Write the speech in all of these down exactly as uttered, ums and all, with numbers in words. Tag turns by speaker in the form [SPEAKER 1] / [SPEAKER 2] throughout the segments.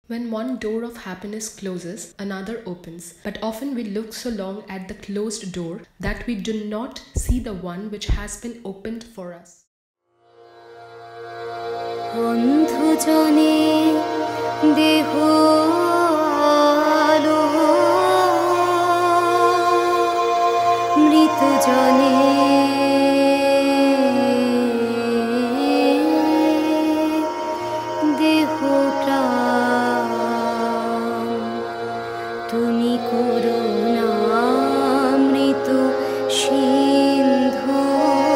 [SPEAKER 1] When one door of happiness closes, another opens. But often we look so long at the closed door that we do not see the one which has been opened for us.
[SPEAKER 2] বন্ধুজনে দেহ আলো মৃতজনে দেহ প্রাণ তুমি করুণা মৃত সিন্ধু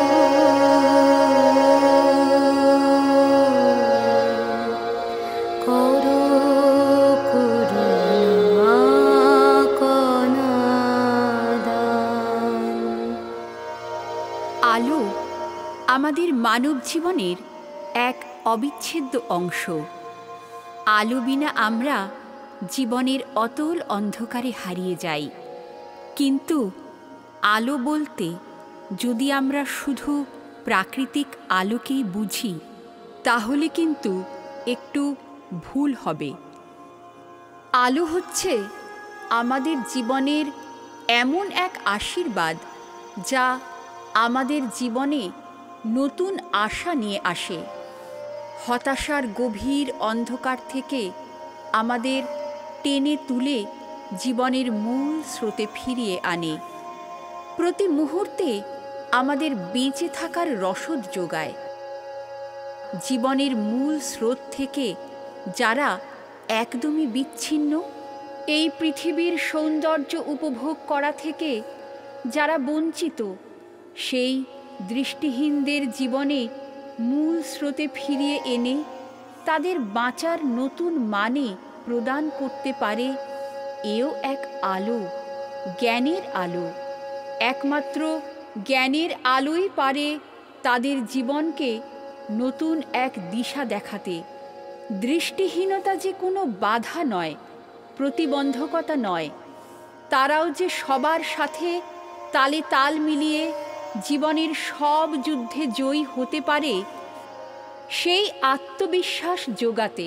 [SPEAKER 3] আলো আমাদের মানব জীবনের এক অবিচ্ছেদ্য অংশ। আলো বিনা আমরা জীবনের অতল অন্ধকারে হারিয়ে যাই। কিন্তু আলো বলতে যদি আমরা শুধু প্রাকৃতিক আলোকেই বুঝি তাহলে কিন্তু একটু ভুল হবে। আলো হচ্ছে আমাদের জীবনের এমন এক আশীর্বাদ যা আমাদের জীবনে নতুন আশা নিয়ে আসে, হতাশার গভীর অন্ধকার থেকে আমাদের টেনে তুলে জীবনের মূল স্রোতে ফিরিয়ে আনে, প্রতি মুহূর্তে আমাদের বেঁচে থাকার রসদ যোগায়। জীবনের মূল স্রোত থেকে যারা একদমই বিচ্ছিন্ন, এই পৃথিবীর সৌন্দর্য উপভোগ করা থেকে যারা বঞ্চিত, সেই দৃষ্টিহীনদের জীবনে মূল স্রোতে ফিরিয়ে এনে তাদের বাঁচার নতুন মানে প্রদান করতে পারে, এও এক আলো, জ্ঞানের আলো। একমাত্র জ্ঞানের আলোই পারে তাদের জীবনকে নতুন এক দিশা দেখাতে। দৃষ্টিহীনতা যে কোনো বাধা নয়, প্রতিবন্ধকতা নয়, তারাও যে সবার সাথে তালে তাল মিলিয়ে জীবনের সব যুদ্ধে জয়ী হতে পারে, সেই আত্মবিশ্বাস যোগাতে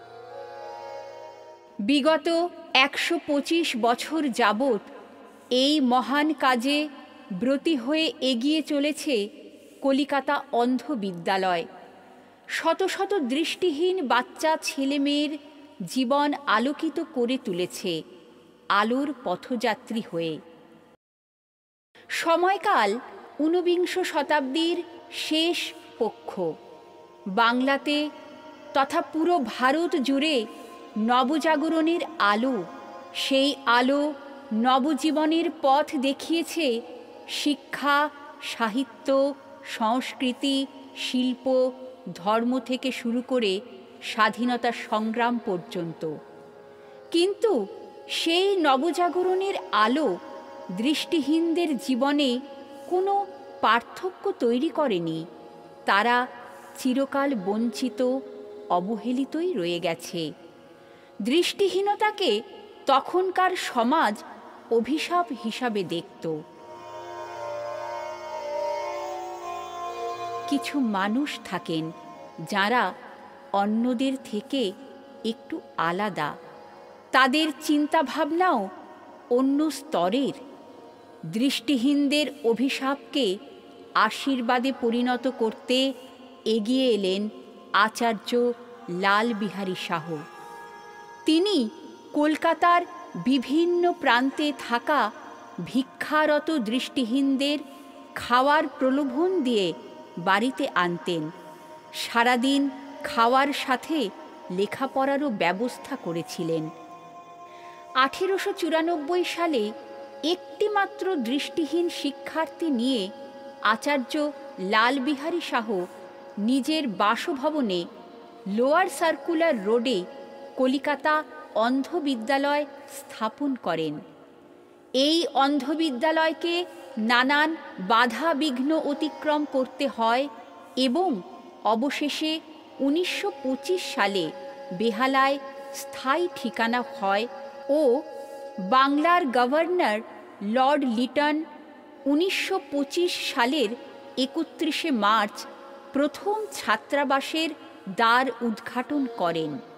[SPEAKER 3] বিগত একশো পঁচিশ বছর যাবৎ এই মহান কাজে ব্রতী হয়ে এগিয়ে চলেছে কলিকাতা অন্ধ বিদ্যালয়। শত শত দৃষ্টিহীন বাচ্চা ছেলেমেয়ের জীবন আলোকিত করে তুলেছে আলোর পথযাত্রী হয়ে। সময়কাল ঊনবিংশ শতাব্দীর শেষ পক্ষ। বাংলাতে তথা পুরো ভারত জুড়ে নবজাগরণের আলো, সেই আলো নবজীবনের পথ দেখিয়েছে শিক্ষা, সাহিত্য, সংস্কৃতি, শিল্প, ধর্ম থেকে শুরু করে স্বাধীনতা সংগ্রাম পর্যন্ত। কিন্তু সেই নবজাগরণের আলো দৃষ্টিহীনদের জীবনে কোনো পার্থক্য তৈরি করেনি। তারা চিরকাল বঞ্চিত, অবহেলিতই রয়ে গেছে। দৃষ্টিহীনতাকে তখনকার সমাজ অভিশাপ হিসাবে দেখত। কিছু মানুষ থাকেন যারা অন্যদের থেকে একটু আলাদা, তাদের চিন্তাভাবনাও অন্য স্তরের। দৃষ্টিহীনদের অভিশাপকে আশীর্বাদে পরিণত করতে এগিয়ে এলেন আচার্য লাল বিহারী শাহ। তিনি কলকাতার বিভিন্ন প্রান্তে থাকা ভিক্ষারত দৃষ্টিহীনদের খাওয়ার প্রলোভন দিয়ে বাড়িতে আনতেন। সারাদিন খাওয়ার সাথে লেখাপড়ারও ব্যবস্থা করেছিলেন। আঠেরোশো চুরানব্বই সালে একটিমাত্র দৃষ্টিহীন শিক্ষার্থী নিয়ে আচার্য লাল বিহারী শাহ নিজের বাসভবনে লোয়ার সার্কুলার রোডে কলিকাতা অন্ধ বিদ্যালয় স্থাপন করেন। এই অন্ধ বিদ্যালয়কে নানান বাধা বিঘ্ন অতিক্রম করতে হয় এবং অবশেষে উনিশশো পঁচিশ সালে বেহালায় স্থায়ী ঠিকানা হয় ও বাংলার গভর্নর লর্ড লিটন উনিশশো পঁচিশ সালের একত্রিশে মার্চ প্রথম ছাত্রাবাসের দ্বার উদ্ঘাটন করেন।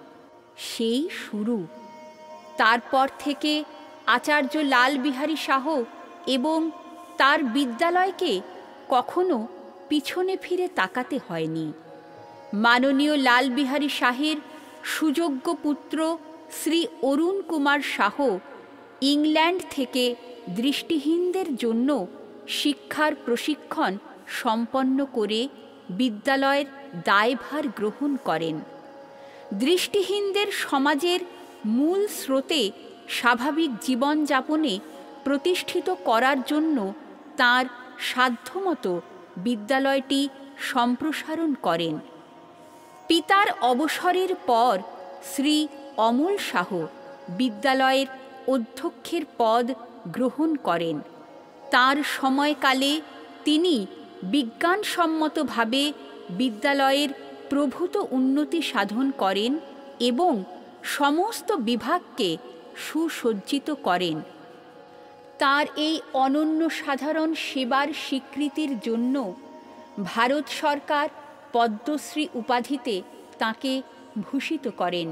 [SPEAKER 3] সেই শুরু। তারপর থেকে আচার্য লাল বিহারী শাহ এবং তার বিদ্যালয়কে কখনো পিছনে ফিরে তাকাতে হয়নি। মাননীয় লাল বিহারী শাহের সুযোগ্য পুত্র শ্রী অরুণ কুমার শাহ ইংল্যান্ড থেকে দৃষ্টিহীনদের জন্য শিক্ষার প্রশিক্ষণ সম্পন্ন করে বিদ্যালয়ের দায়ভার গ্রহণ করেন। দৃষ্টিহীনদের সমাজের মূল স্রোতে স্বাভাবিক জীবনযাপনে প্রতিষ্ঠিত করার জন্য তাঁর সাধ্যমতো বিদ্যালয়টি সম্প্রসারণ করেন। পিতার অবসরের পর শ্রী অমল শাহ বিদ্যালয়ের অধ্যক্ষের পদ গ্রহণ করেন। তাঁর সময়কালে তিনি বিজ্ঞানসম্মতভাবে বিদ্যালয়ের প্রভূত উন্নতি সাধন করেন এবং সমস্ত বিভাগকে সুসজ্জিত করেন। তাঁর এই অনন্য সাধারণ সেবার স্বীকৃতির জন্য ভারত সরকার পদ্মশ্রী উপাধিতে তাঁকে ভূষিত করেন।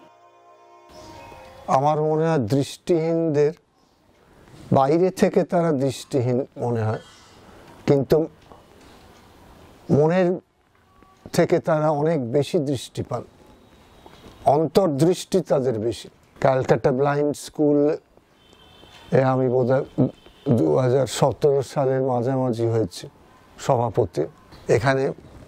[SPEAKER 4] আমার মনে হয় দৃষ্টিহীনদের বাইরে থেকে তারা দৃষ্টিহীন মনে হয়, কিন্তু মনের থেকে তারা অনেক বেশি দৃষ্টি পান, অন্তর্দৃষ্টি তাদের বেশি। ক্যালকাটা ব্লাইন্ড স্কুল এ আমি বোধহয় দু হাজার সতেরো সালের মাঝামাঝি হয়েছে সভাপতি। এখানে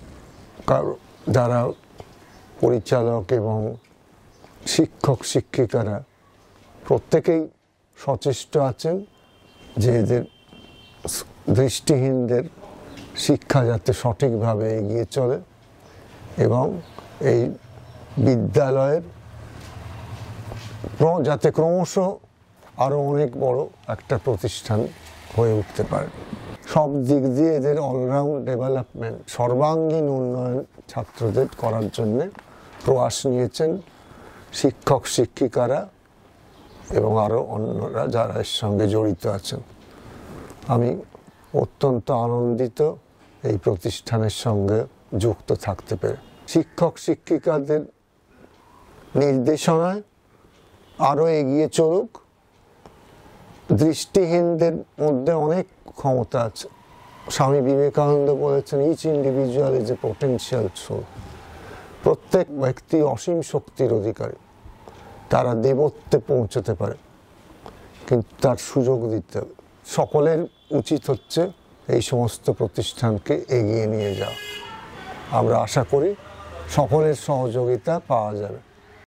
[SPEAKER 4] যারা পরিচালক এবং শিক্ষক শিক্ষিকারা প্রত্যেকেই সচেষ্ট আছেন যে এদের দৃষ্টিহীনদের শিক্ষা যাতে সঠিকভাবে এগিয়ে চলে এবং এই বিদ্যালয়ের যাতে ক্রমশ আরও অনেক বড় একটা প্রতিষ্ঠান হয়ে উঠতে পারে। সব দিক দিয়ে এদের অলরাউন্ড ডেভেলপমেন্ট, সর্বাঙ্গীন উন্নয়ন ছাত্রদের করার জন্যে প্রয়াস নিয়েছেন শিক্ষক শিক্ষিকারা এবং আরও অন্যরা যারা এর সঙ্গে জড়িত আছেন। আমি অত্যন্ত আনন্দিত এই প্রতিষ্ঠানের সঙ্গে যুক্ত থাকতে পেরে। শিক্ষক শিক্ষিকাদের নির্দেশনায় আরও এগিয়ে চলুক। দৃষ্টিহীনদের মধ্যে অনেক ক্ষমতা আছে। স্বামী বিবেকানন্দ বলেছেন, each individual is a potential soul. প্রত্যেক ব্যক্তি অসীম শক্তির অধিকারী, তারা দেবত্বে পৌঁছতে পারে, কিন্তু তার সুযোগ দিতে হবে। সকলের উচিত হচ্ছে এই সমস্ত প্রতিষ্ঠানকে এগিয়ে নিয়ে যাওয়া। আমরা আশা করি সকলের সহযোগিতা পাওয়া যাবে।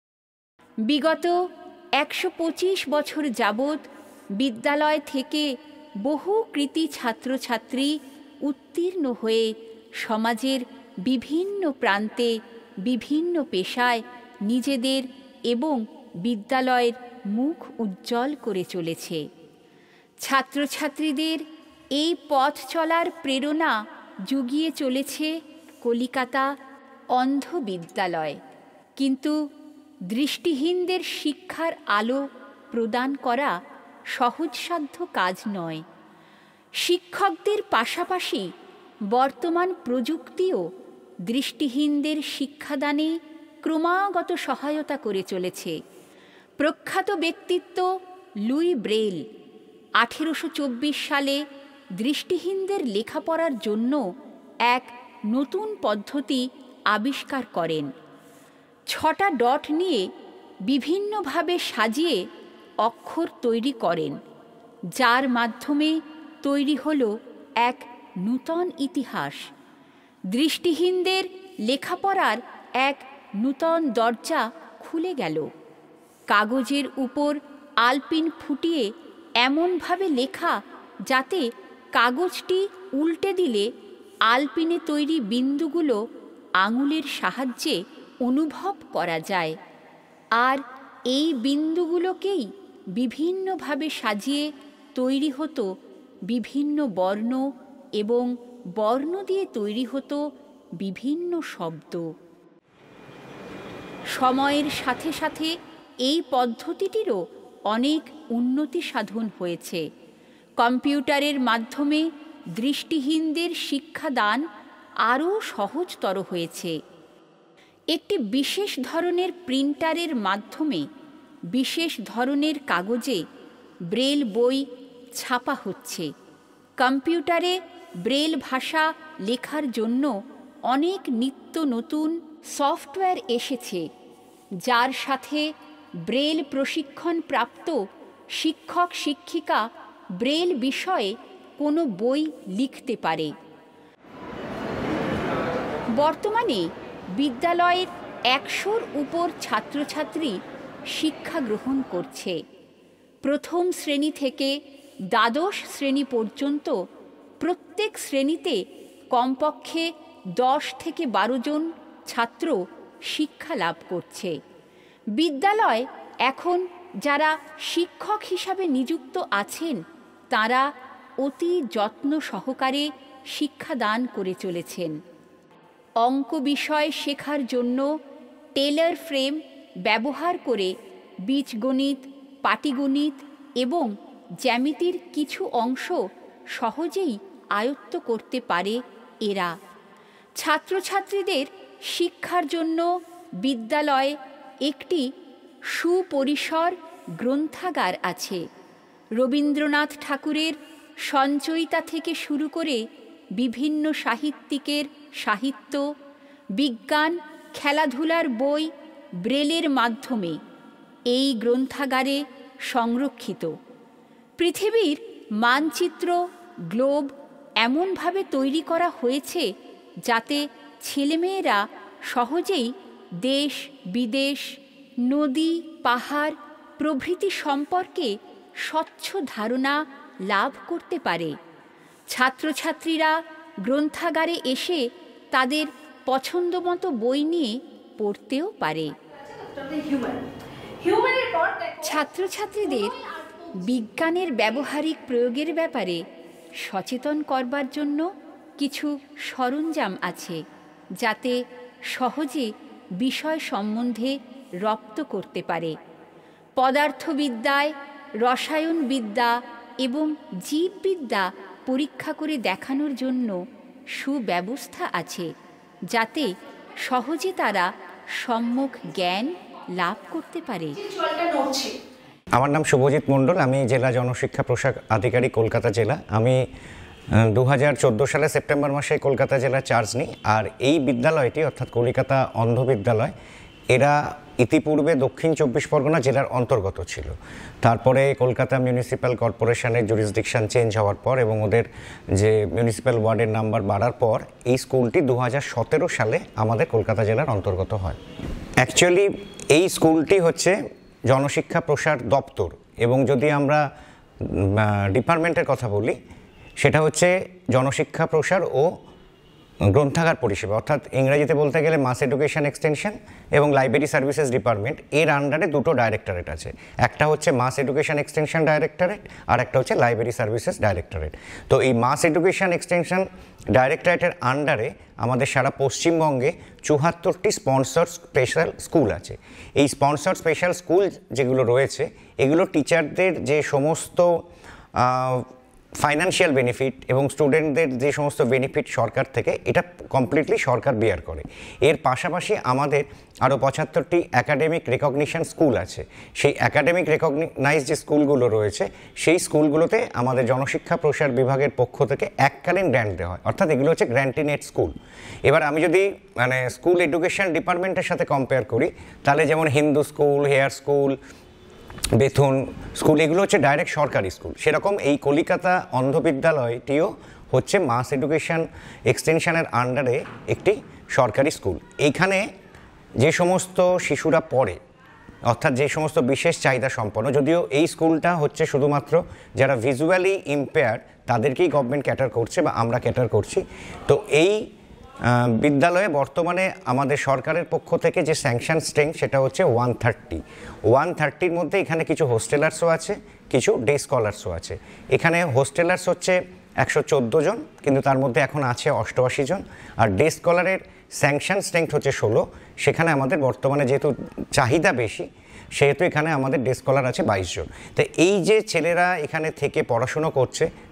[SPEAKER 3] বিগত একশো পঁচিশ বছর যাবৎ বিদ্যালয় থেকে বহু কৃতী ছাত্রছাত্রী উত্তীর্ণ হয়ে সমাজের বিভিন্ন প্রান্তে বিভিন্ন পেশায় নিজেদের এবং বিদ্যালয়ের মুখ উজ্জ্বল করে চলেছে। ছাত্রছাত্রীদের এই পথ চলার প্রেরণা জুগিয়ে চলেছে কলিকাতা অন্ধ বিদ্যালয়। কিন্তু দৃষ্টিহীনদের শিক্ষার আলো প্রদান করা সহজসাধ্য কাজ নয়। শিক্ষকদের পাশাপাশি বর্তমান প্রযুক্তিও দৃষ্টিহীনদের শিক্ষাদানে ক্রমাগত সহায়তা করে চলেছে। প্রখ্যাত ব্যক্তিত্ব লুই ব্রেল আঠেরোশো চব্বিশ সালে দৃষ্টিহীনদের লেখাপড়ার জন্য এক নতুন পদ্ধতি আবিষ্কার করেন। ছটা ডট নিয়ে বিভিন্নভাবে সাজিয়ে অক্ষর তৈরি করেন, যার মাধ্যমে তৈরি হলো এক নূতন ইতিহাস। দৃষ্টিহীনদের লেখাপড়ার এক নূতন দরজা খুলে গেল। কাগজের উপর আলপিন ফুটিয়ে এমনভাবে লেখা যাতে কাগজটি উল্টে দিলে আলপিনে তৈরি বিন্দুগুলো আঙুলের সাহায্যে অনুভব করা যায়, আর এই বিন্দুগুলোকেই বিভিন্নভাবে সাজিয়ে তৈরি হতো বিভিন্ন বর্ণ এবং বর্ণ দিয়ে তৈরি হতো বিভিন্ন শব্দ। সময়ের সাথে সাথে এই পদ্ধতিটিরও অনেক উন্নতি সাধন হয়েছে। কম্পিউটারের মাধ্যমে দৃষ্টিহীনদের শিক্ষাদান আরও সহজতর হয়েছে। একটি বিশেষ ধরনের প্রিন্টারের মাধ্যমে বিশেষ ধরনের কাগজে ব্রেল বই ছাপা হচ্ছে। কম্পিউটারে ব্রেল ভাষা লেখার জন্য অনেক নিত্য নতুন সফটওয়্যার এসেছে, যার সাথে ব্রেল প্রশিক্ষণপ্রাপ্ত শিক্ষক শিক্ষিকা ব্রেল বিষয়ে কোনো বই লিখতে পারে। বর্তমানে বিদ্যালয়ের একশোর উপর ছাত্রছাত্রী শিক্ষা গ্রহণ করছে। প্রথম শ্রেণী থেকে দ্বাদশ শ্রেণী পর্যন্ত প্রত্যেক শ্রেণীতে কমপক্ষে দশ থেকে বারো জন ছাত্র শিক্ষা লাভ করছে। বিদ্যালয় এখন যারা শিক্ষক হিসাবে নিযুক্ত আছেন তারা অতি যত্ন সহকারে শিক্ষাদান করে চলেছেন। অঙ্ক বিষয় শেখার জন্য টেলর ফ্রেম ব্যবহার করে বীজগণিত, পাটিগণিত এবং জ্যামিতির কিছু অংশ সহজেই আয়ত্ত করতে পারে এরা। ছাত্রছাত্রীদের শিক্ষার জন্য বিদ্যালয়ে একটি সুপরিসর গ্রন্থাগার আছে। রবীন্দ্রনাথ ঠাকুরের সঞ্চয়িতা থেকে শুরু করে বিভিন্ন সাহিত্যিকের সাহিত্য, বিজ্ঞান, খেলাধুলার বই ব্রেলের মাধ্যমে এই গ্রন্থাগারে সংরক্ষিত। পৃথিবীর মানচিত্র, গ্লোব এমনভাবে তৈরি করা হয়েছে যাতে ছেলেমেয়েরা সহজেই দেশ বিদেশ, নদী, পাহাড় প্রভৃতি সম্পর্কে স্বচ্ছ ধারণা লাভ করতে পারে। ছাত্রছাত্রীরা গ্রন্থাগারে এসে তাদের পছন্দমতো বই নিয়ে পড়তেও পারে। ছাত্রছাত্রীদের বিজ্ঞানের ব্যবহারিক প্রয়োগের ব্যাপারে সচেতন করবার জন্য কিছু সরঞ্জাম আছে, যাতে সহজে বিষয় সম্বন্ধে রপ্ত করতে পারে। পদার্থবিদ্যায় রসায়নবিদ্যা এবং জীববিদ্যা পরীক্ষা করে দেখানোর জন্য সুব্যবস্থা আছে, যাতে সহজে তারা সম্যক জ্ঞান লাভ করতে পারে।
[SPEAKER 5] আমার নাম শুভজিৎ মণ্ডল, আমি জেলা জনশিক্ষা প্রশাসক আধিকারিক, কলকাতা জেলা। আমি দু হাজার চোদ্দো সালে সেপ্টেম্বর মাসে কলকাতা জেলার চার্জ নিই। আর এই বিদ্যালয়টি অর্থাৎ কলিকাতা অন্ধ বিদ্যালয়, এরা ইতিপূর্বে দক্ষিণ চব্বিশ পরগনা জেলার অন্তর্গত ছিল। তারপরে কলকাতা মিউনিসিপ্যাল কর্পোরেশনের জুরিসডিকশন চেঞ্জ হওয়ার পর এবং ওদের যে মিউনিসিপ্যাল ওয়ার্ডের নাম্বার বাড়ার পর এই স্কুলটি দু হাজার সতেরো সালে আমাদের কলকাতা জেলার অন্তর্গত হয়। অ্যাকচুয়ালি এই স্কুলটি হচ্ছে জনশিক্ষা প্রসার দপ্তর, এবং যদি আমরা ডিপার্টমেন্টের কথা বলি সেটা হচ্ছে জনশিক্ষা প্রসার ও গ্রন্থাগার পরিষেবা, অর্থাৎ ইংরেজিতে বলতে গেলে মাস এডুকেশন এক্সটেনশন এবং লাইব্রেরি সার্ভিসেস ডিপার্টমেন্ট। এর আন্ডারে দুটো ডাইরেক্টরেট আছে, একটা হচ্ছে মাস এডুকেশন এক্সটেনশন ডাইরেক্টরেট আর একটা হচ্ছে লাইব্রেরি সার্ভিসেস ডাইরেক্টরেট। তো এই মাস এডুকেশন এক্সটেনশন ডাইরেক্টরেটের আন্ডারে আমাদের সারা পশ্চিমবঙ্গে চুয়াত্তরটি স্পন্সর স্পেশাল স্কুল আছে। এই স্পন্সর স্পেশাল স্কুল যেগুলো রয়েছে এগুলো টিচারদের যে সমস্ত ফাইন্যান্সিয়াল বেনিফিট এবং স্টুডেন্টদের যে সমস্ত বেনিফিট সরকার থেকে, এটা কমপ্লিটলি সরকার বিয়ার করে। এর পাশাপাশি আমাদের আরও পঁচাত্তরটি অ্যাকাডেমিক রেকগনিশন স্কুল আছে। সেই অ্যাকাডেমিক রেকগনাইজ যে স্কুলগুলো রয়েছে সেই স্কুলগুলোতে আমাদের জনশিক্ষা প্রসার বিভাগের পক্ষ থেকে এককালীন গ্র্যান্ট দেওয়া হয়, অর্থাৎ এগুলো হচ্ছে গ্র্যান্টিনেট স্কুল। এবার আমি যদি মানে স্কুল এডুকেশন ডিপার্টমেন্টের সাথে কম্পেয়ার করি, তাহলে যেমন Hindu school, Hare school, Bethune school, এগুলো হচ্ছে ডাইরেক্ট সরকারি স্কুল। সেরকম এই কলিকাতা অন্ধ বিদ্যালয়টিও হচ্ছে মাস এডুকেশন এক্সটেনশনের আন্ডারে একটি সরকারি স্কুল। এইখানে যে সমস্ত শিশুরা পড়ে, অর্থাৎ যে সমস্ত বিশেষ চাহিদা সম্পন্ন, যদিও এই স্কুলটা হচ্ছে শুধুমাত্র যারা ভিজুয়ালি ইম্পেয়ার তাদেরকেই গভর্নমেন্ট ক্যাটার করছে বা আমরা ক্যাটার করছি। তো এই বিদ্যালয়ে বর্তমানে আমাদের সরকারের পক্ষ থেকে যে স্যাংশন স্ট্রেংথ সেটা হচ্ছে ওয়ান থার্টি ওয়ান থার্টির মধ্যে এখানে কিছু হোস্টেলার্সও আছে, কিছু ডে স্কলার্সও আছে। এখানে হোস্টেলার্স হচ্ছে একশো চোদ্দো জন, কিন্তু তার মধ্যে এখন আছে অষ্টআশি জন। আর ডে স্কলারের স্যাংশন স্ট্রেংথ হচ্ছে ষোলো। সেখানে আমাদের বর্তমানে যেহেতু চাহিদা বেশি সেহেতু এখানে আমাদের ডে স্কলার আছে বাইশ জন। তো এই যে ছেলেরা এখানে থেকে পড়াশুনো করছে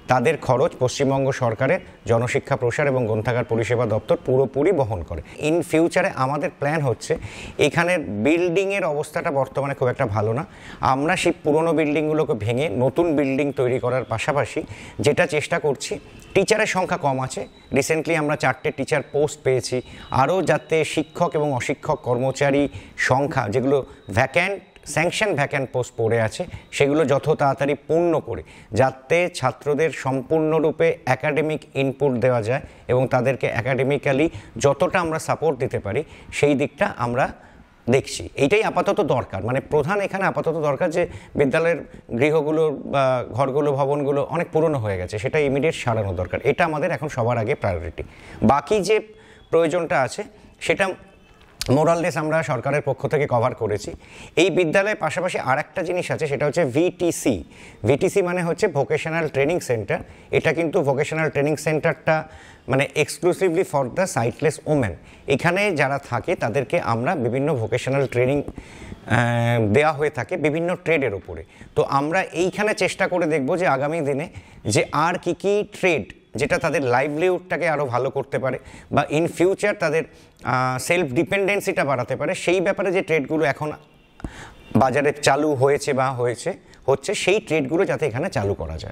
[SPEAKER 5] তাদের খরচ পশ্চিমবঙ্গ সরকারের জনশিক্ষা প্রসার এবং গ্রন্থাগার পরিষেবা দপ্তর পুরোপুরি বহন করে। ইন ফিউচারে আমাদের প্ল্যান হচ্ছে, এখানের বিল্ডিংয়ের অবস্থাটা বর্তমানে খুব একটা ভালো না, আমরা সেই পুরনো বিল্ডিংগুলোকে ভেঙে নতুন বিল্ডিং তৈরি করার পাশাপাশি যেটা চেষ্টা করছি, টিচারের সংখ্যা কম আছে, রিসেন্টলি আমরা চারটে টিচার পোস্ট পেয়েছি, আরও যাতে শিক্ষক এবং অশিক্ষক কর্মচারী সংখ্যা যেগুলো ভ্যাক্যান্ট স্যাংশন ভ্যাক্যান্ট পোস্ট পড়ে আছে সেগুলো যত তাড়াতাড়ি পূর্ণ করে যাতে ছাত্রদের সম্পূর্ণরূপে একাডেমিক ইনপুট দেওয়া যায় এবং তাদেরকে একাডেমিক্যালি যতটা আমরা সাপোর্ট দিতে পারি সেই দিকটা আমরা দেখছি। এইটাই আপাতত দরকার, মানে প্রধান এখানে আপাতত দরকার যে বিদ্যালয়ের গৃহগুলো বা ঘরগুলো ভবনগুলো অনেক পুরনো হয়ে গেছে, সেটা ইমিডিয়েট সারানো দরকার। এটা আমাদের এখন সবার আগে প্রায়োরিটি। বাকি যে প্রয়োজনটা আছে সেটা মোরাললেস আমরা সরকারের পক্ষ থেকে কভার করেছি। এই বিদ্যালয়ের পাশাপাশি আর একটা জিনিস আছে, সেটা হচ্ছে ভিটিসি। ভিটিসি মানে হচ্ছে ভোকেশনাল ট্রেনিং সেন্টার। এটা কিন্তু ভোকেশনাল ট্রেনিং সেন্টারটা মানে exclusively for the sightless women. এখানে যারা থাকে তাদেরকে আমরা বিভিন্ন ভোকেশনাল ট্রেনিং দেওয়া হয়ে থাকে বিভিন্ন ট্রেডের উপরে। তো আমরা এইখানে চেষ্টা করে দেখব যে আগামী দিনে যে আর কি কি ট্রেড যেটা তাদের লাইভলিহুডটাকে আরও ভালো করতে পারে বা ইন ফিউচার তাদের সেলফ ডিপেন্ডেন্সিটা বাড়াতে পারে, সেই ব্যাপারে যে ট্রেডগুলো এখন বাজারে চালু হয়েছে বা হয়েছে হচ্ছে সেই ট্রেডগুলো যাতে এখানে চালু করা যায়।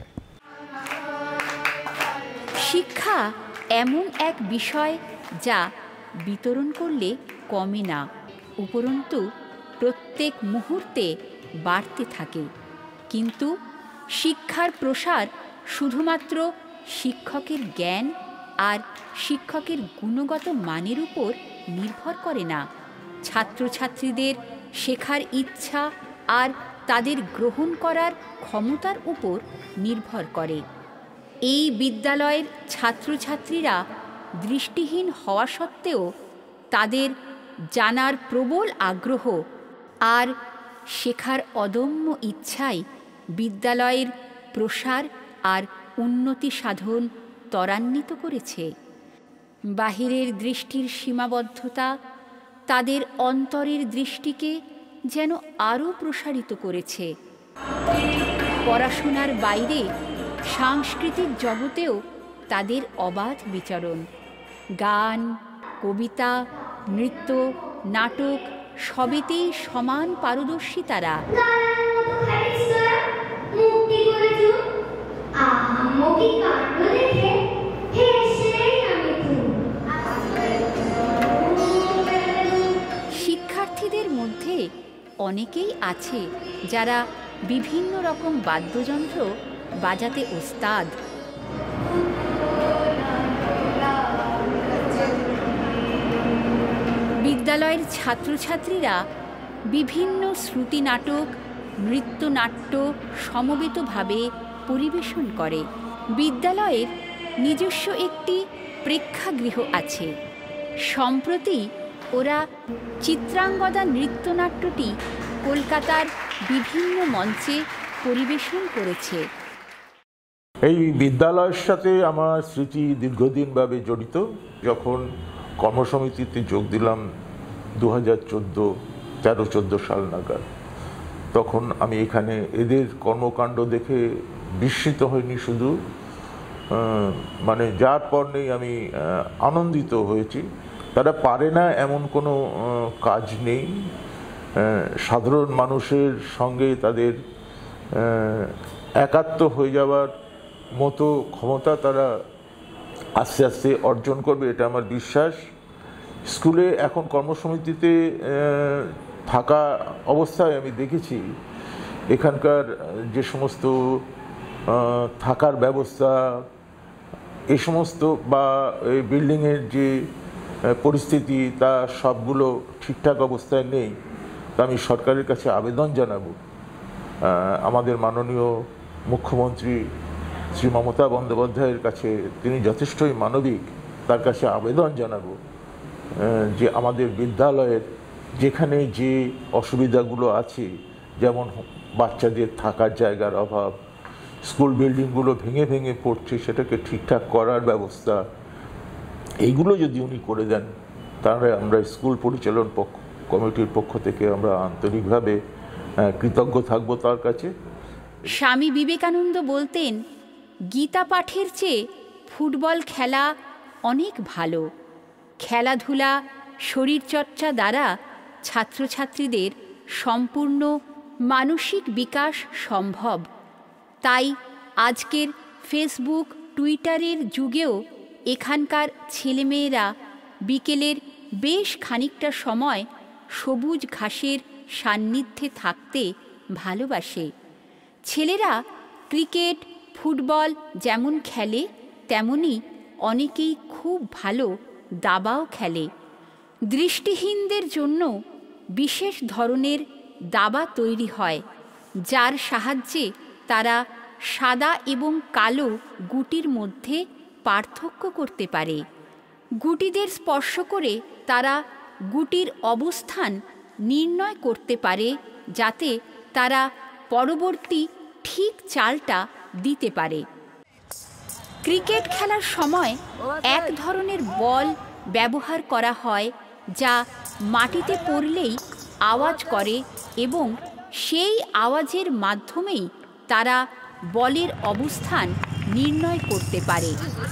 [SPEAKER 3] শিক্ষা এমন এক বিষয় যা বিতরণ করলে কমে না, উপরন্তু প্রত্যেক মুহূর্তে বাড়তে থাকে। কিন্তু শিক্ষার প্রসার শুধুমাত্র শিক্ষকের জ্ঞান আর শিক্ষকের গুণগত মানের উপর নির্ভর করে না, ছাত্রছাত্রীদের শেখার ইচ্ছা আর তাদের গ্রহণ করার ক্ষমতার উপর নির্ভর করে। এই বিদ্যালয়ের ছাত্রছাত্রীরা দৃষ্টিহীন হওয়া সত্ত্বেও তাদের জানার প্রবল আগ্রহ আর শেখার অদম্য ইচ্ছাই বিদ্যালয়ের প্রসার আর উন্নতি সাধন ত্বরান্বিত করেছে। বাহিরের দৃষ্টির সীমাবদ্ধতা তাদের অন্তরের দৃষ্টিকে যেন আরও প্রসারিত করেছে। পড়াশোনার বাইরে সাংস্কৃতিক জগতেও তাদের অবাধ বিচরণ। গান, কবিতা, নৃত্য, নাটক সবেতেই সমান পারদর্শী তারা। শিক্ষার্থীদের মধ্যে অনেকেই আছে যারা বিভিন্ন রকম বাদ্যযন্ত্র বাজাতে ওস্তাদ। বিদ্যালয়ের ছাত্রছাত্রীরা বিভিন্ন শ্রুতি নাটক, নৃত্যনাট্য সমবেতভাবে পরিবেশন করে। বিদ্যালয়ের নিজস্ব একটি প্রেক্ষাগৃহ আছে। সম্প্রতি ওরা চিত্রাঙ্গদা নৃত্যনাট্যটি কলকাতার বিভিন্ন মঞ্চে পরিবেশন করেছে।
[SPEAKER 6] এই বিদ্যালয়ের সাথে আমার স্মৃতি দীর্ঘদিনভাবে জড়িত। যখন কর্মসমিতিতে যোগ দিলাম দু হাজার চোদ্দো তেরো চোদ্দো সাল নাগাদ, তখন আমি এখানে এদের কর্মকাণ্ড দেখে বিস্মিত হইনি শুধু, মানে যার পর নেই আমি আনন্দিত হয়েছি। তারা পারে না এমন কোনো কাজ নেই। সাধারণ মানুষের সঙ্গে তাদের একাত্ম হয়ে যাওয়ার মতো ক্ষমতা তারা আস্তে আস্তে অর্জন করবে, এটা আমার বিশ্বাস। স্কুলে এখন কর্মসমিতিতে থাকা অবস্থায় আমি দেখেছি এখানকার যে সমস্ত থাকার ব্যবস্থা, এই সমস্ত বা এই বিল্ডিংয়ের যে পরিস্থিতি তা সবগুলো ঠিকঠাক অবস্থায় নেই। তা আমি সরকারের কাছে আবেদন জানাবো, আমাদের মাননীয় মুখ্যমন্ত্রী শ্রী মমতা বন্দ্যোপাধ্যায়ের কাছে, তিনি যথেষ্টই মানবিক, তার কাছে আবেদন জানাবো যে আমাদের বিদ্যালয়ের যেখানে যে অসুবিধাগুলো আছে, যেমন বাচ্চাদের থাকার জায়গার অভাব, স্কুল বিল্ডিংগুলো ভেঙে ভেঙে পড়ছে, সেটাকে ঠিকঠাক করার ব্যবস্থা, এইগুলো যদি উনি করে দেন তাহলে আমরা স্কুল পরিচালন পক্ষ কমিটির পক্ষ থেকে আমরা আন্তরিকভাবে কৃতজ্ঞ থাকবো তার কাছে।
[SPEAKER 3] স্বামী বিবেকানন্দ বলতেন, গীতা পাঠের চেয়ে ফুটবল খেলা অনেক ভালো। খেলাধুলা শরীরচর্চা দ্বারা ছাত্রছাত্রীদের সম্পূর্ণ মানসিক বিকাশ সম্ভব। তাই আজকের ফেসবুক টুইটারের যুগেও এখানকার ছেলেমেয়েরা বিকেলের বেশ খানিকটা সময় সবুজ ঘাসের সান্নিধ্যে থাকতে ভালোবাসে। ছেলেরা ক্রিকেট ফুটবল যেমন খেলে তেমনি অনেকেই খুব ভালো দাবাও খেলে। দৃষ্টিহীনদের জন্য বিশেষ ধরনের দাবা তৈরি হয়, যার সাহায্যে তারা সাদা এবং কালো গুটির মধ্যে পার্থক্য করতে পারে। গুটিদের স্পর্শ করে তারা গুটির অবস্থান নির্ণয় করতে পারে, যাতে তারা পরবর্তী ঠিক চালটা দিতে পারে। ক্রিকেট খেলার সময় এক ধরনের বল ব্যবহার করা হয় যা মাটিতে পড়লেই আওয়াজ করে এবং সেই আওয়াজের মাধ্যমেই তারা বলের অবস্থান নির্ণয় করতে পারে।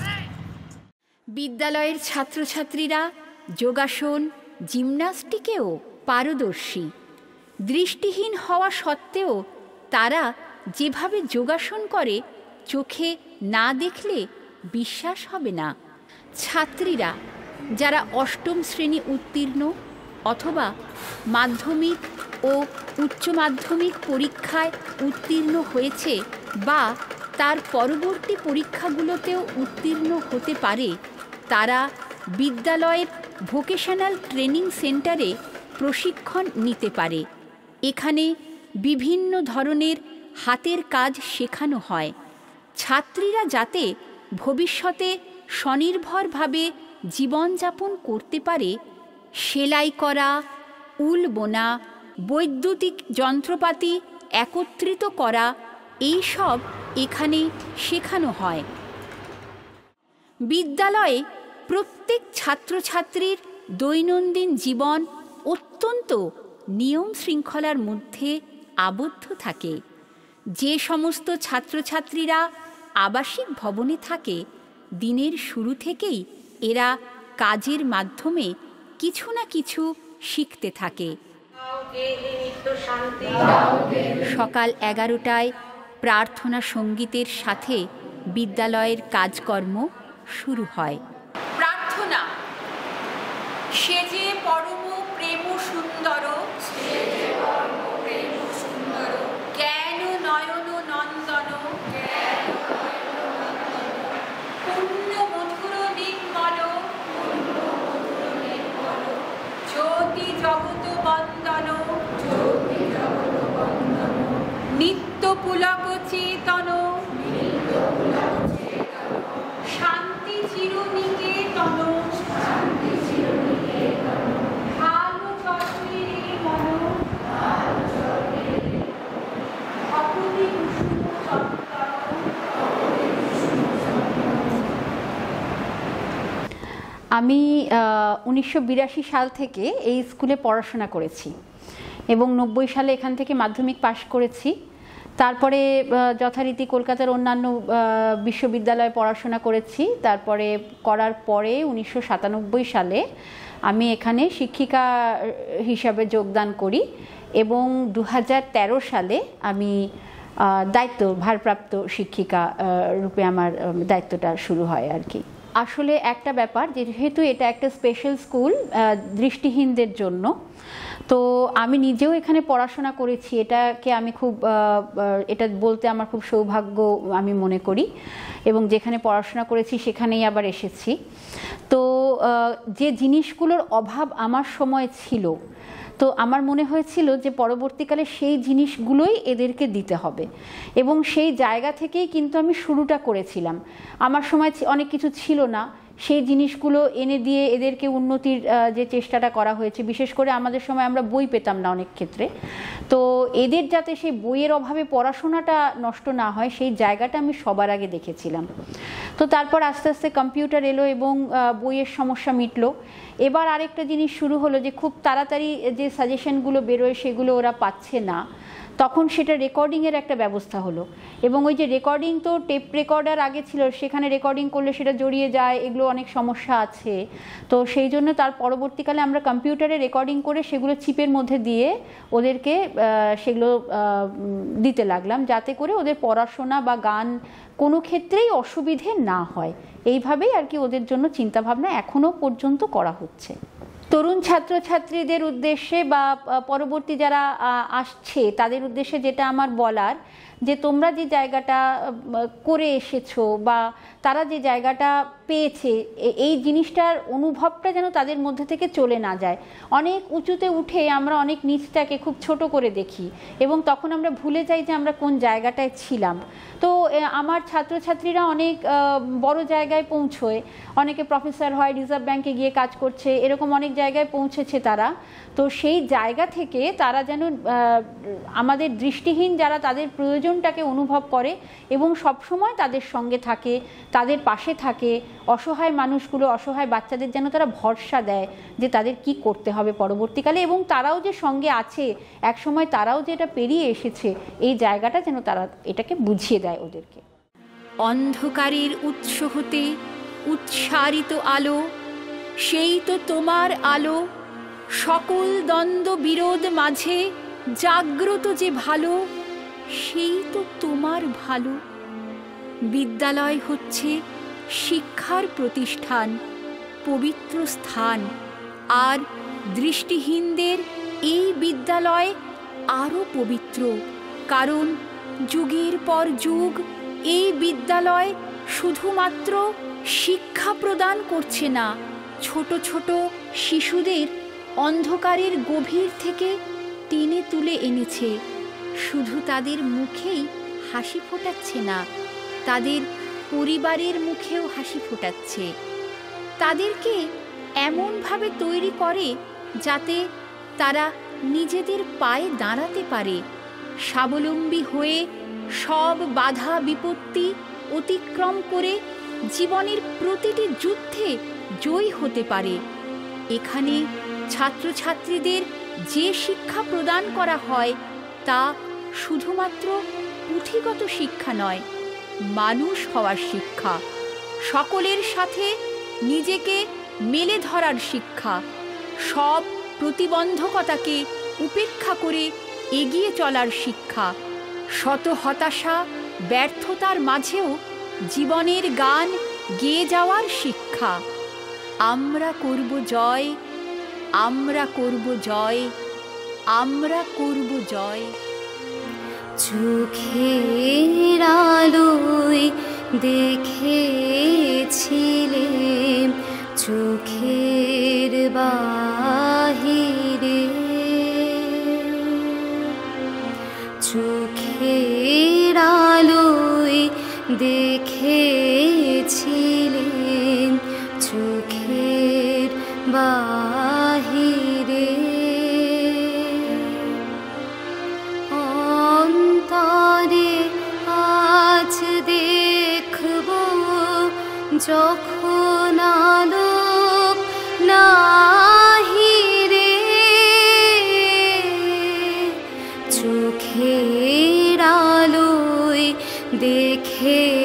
[SPEAKER 3] বিদ্যালয়ের ছাত্রছাত্রীরা যোগাসন জিমন্যাস্টিকেও পারদর্শী। দৃষ্টিহীন হওয়া সত্ত্বেও তারা যেভাবে যোগাসন করে চোখে না দেখলে বিশ্বাস হবে না। ছাত্রীরা যারা অষ্টম শ্রেণী উত্তীর্ণ অথবা মাধ্যমিক ও উচ্চ মাধ্যমিক পরীক্ষায় উত্তীর্ণ হয়েছে বা তার পরবর্তী পরীক্ষাগুলোতেও উত্তীর্ণ হতে পারে, তারা বিদ্যালয়ের ভোকেশনাল ট্রেনিং সেন্টারে প্রশিক্ষণ নিতে পারে। এখানে বিভিন্ন ধরনের হাতের কাজ শেখানো হয়। ছাত্রীরা যাতে ভবিষ্যতে স্বনির্ভরভাবে জীবনযাপন করতে পারে, সেলাই করা, উল বোনা, বৈদ্যুতিক যন্ত্রপাতি একত্রিত করা, এই সব এখানে শেখানো হয়। বিদ্যালয়ে প্রত্যেক ছাত্রছাত্রীর দৈনন্দিন জীবন অত্যন্ত নিয়ম শৃঙ্খলার মধ্যে আবদ্ধ থাকে। যে সমস্ত ছাত্রছাত্রীরা আবাসিক ভবনে থাকে, দিনের শুরু থেকেই এরা কাজের মাধ্যমে কিছু না কিছু শিখতে থাকে। সকাল এগারোটায় প্রার্থনা সঙ্গীতের সাথে বিদ্যালয়ের কাজকর্ম শুরু হয়। প্রার্থনা। সেজে পরম প্রেম সুন্দর, জ্ঞান নয়ন নন্দন, পূর্ণ মধুর নির্মল, জ্যোতি জগত বন্দন, নিত্য পুলক চেতন, শান্তি চিরনিকেতন, ভালো চরণে মন, অপরি কুসুম চত্বর।
[SPEAKER 7] আমি উনিশশো বিরাশি সাল থেকে এই স্কুলে পড়াশোনা করেছি এবং নব্বই সালে এখান থেকে মাধ্যমিক পাশ করেছি। তারপরে যথারীতি কলকাতার অন্যান্য বিশ্ববিদ্যালয়ে পড়াশোনা করেছি। তারপরে করার পরে উনিশশো সাতানব্বই সালে আমি এখানে শিক্ষিকা হিসাবে যোগদান করি এবং দু হাজার তেরো সালে আমি দায়িত্ব ভারপ্রাপ্ত শিক্ষিকা রূপে আমার দায়িত্বটা শুরু হয় আর কি। আসলে একটা ব্যাপার, যেহেতু এটা একটা স্পেশাল স্কুল দৃষ্টিহীনদের জন্য, তো আমি নিজেও এখানে পড়াশোনা করেছি। এটাকে আমি খুব এটা বলতে আমার খুব সৌভাগ্য আমি মনে করি এবং যেখানে পড়াশোনা করেছি সেখানেই আবার এসেছি। তো যে জিনিসগুলোর অভাব আমার সময় ছিল, তো আমার মনে হয়েছিল যে পরবর্তীকালে সেই জিনিসগুলোই এদেরকে দিতে হবে এবং সেই জায়গা থেকেই কিন্তু আমি শুরুটা করেছিলাম। আমার সময় অনেক কিছু ছিল না, সেই জিনিসগুলো এনে দিয়ে এদেরকে উন্নতির যে চেষ্টাটা করা হয়েছে। বিশেষ করে আমাদের সময় আমরা বই পেতাম না অনেক ক্ষেত্রে, তো এদের যাতে সেই বইয়ের অভাবে পড়াশোনাটা নষ্ট না হয় সেই জায়গাটা আমি সবার আগে দেখেছিলাম। তো তারপর আস্তে আস্তে কম্পিউটার এলো এবং বইয়ের সমস্যা মিটলো এবার আরেকটা জিনিস শুরু হলো যে খুব তাড়াতাড়ি যে সাজেশনগুলো বেরোয় সেগুলো ওরা পাচ্ছে না, তখন সেটা রেকর্ডিংয়ের একটা ব্যবস্থা হলো। এবং ওই যে রেকর্ডিং তো টেপ রেকর্ডার আগে ছিল, সেখানে রেকর্ডিং করলে সেটা জড়িয়ে যায়, এগুলো অনেক সমস্যা আছে। তো সেই জন্য তার পরবর্তীকালে আমরা কম্পিউটারে রেকর্ডিং করে সেগুলো চিপের মধ্যে দিয়ে ওদেরকে সেগুলো দিতে লাগলাম, যাতে করে ওদের পড়াশোনা বা গান কোনো ক্ষেত্রেই অসুবিধে না হয়। এইভাবেই আর কি ওদের জন্য চিন্তাভাবনা এখনও পর্যন্ত করা হচ্ছে। তরুণ ছাত্রছাত্রীদের উদ্দেশ্যে বা পরবর্তী যারা আসছে তাদের উদ্দেশ্যে যেটা আমার বলার, যে তোমরা যে জায়গাটা করে এসেছো বা তারা যে জায়গাটা পেয়েছে, এই জিনিসটার অনুভবটা যেন তাদের মধ্যে থেকে চলে না যায়। অনেক উঁচুতে উঠে আমরা অনেক নিচটাকে খুব ছোট করে দেখি এবং তখন আমরা ভুলে যাই যে আমরা কোন জায়গাটায় ছিলাম। তো আমার ছাত্রছাত্রীরা অনেক বড় জায়গায় পৌঁছয়, অনেকে প্রফেসর হয়, রিজার্ভ ব্যাংকে গিয়ে কাজ করছে, এরকম অনেক জায়গায় পৌঁছেছে তারা। তো সেই জায়গা থেকে তারা যেন আমাদের দৃষ্টিহীন যারা তাদের প্রয়োজনটাকে অনুভব করে এবং সবসময় তাদের সঙ্গে থাকে, তাদের পাশে থাকে, অসহায় মানুষগুলো, অসহায় বাচ্চাদের যেন তারা ভরসা দেয় যে তাদের কি করতে হবে পরবর্তীকালে, এবং তারাও যে সঙ্গে আছে, একসময় তারাও যে এটা পেরিয়ে এসেছে, এই জায়গাটা যেন তারা এটাকে বুঝিয়ে দেয় ওদেরকে।
[SPEAKER 3] অন্ধকারের উৎস হতে উৎসারিত আলো, সেই তো তোমার আলো। সকল দ্বন্দ্ব বিরোধ মাঝে জাগ্রত যে ভালো, সেই তো তোমার ভালো। বিদ্যালয় হচ্ছে শিক্ষার প্রতিষ্ঠান, পবিত্র স্থান। আর দৃষ্টিহীনদের এই বিদ্যালয় আরও পবিত্র, কারণ যুগের পর যুগ এই বিদ্যালয় শুধুমাত্র শিক্ষা প্রদান করছে না, ছোট ছোট শিশুদের অন্ধকারের গভীর থেকে টেনে তুলে এনেছে। শুধু তাদের মুখেই হাসি ফোটাচ্ছে না, তাদের পরিবারের মুখেও হাসি ফোটাচ্ছে। তাদেরকে এমনভাবে তৈরি করে যাতে তারা নিজেদের পায়ে দাঁড়াতে পারে, স্বাবলম্বী হয়ে সব বাধা বিপত্তি অতিক্রম করে জীবনের প্রতিটি যুদ্ধে জয়ী হতে পারে। এখানে ছাত্রছাত্রীদের যে শিক্ষা প্রদান করা হয় তা শুধুমাত্র পুঁথিগত শিক্ষা নয়, মানুষ হওয়ার শিক্ষা, সকলের সাথে নিজেকে মেলে ধরার শিক্ষা, সব প্রতিবন্ধকতাকে উপেক্ষা করে এগিয়ে চলার শিক্ষা, শত হতাশা ব্যর্থতার মাঝেও জীবনের গান গেয়ে যাওয়ার শিক্ষা। আমরা করব জয়, আমরা করব জয়, আমরা করব জয়।
[SPEAKER 2] চোখের আলোয় দেখেছিলে, চোখের বাহিরে, চোখের আলোয় দেখেছিলেন, চোখের বাহিরে। অন্তরে আজ দেখব যখন আলোক নাহিরে, চোখের আলোয় দেখে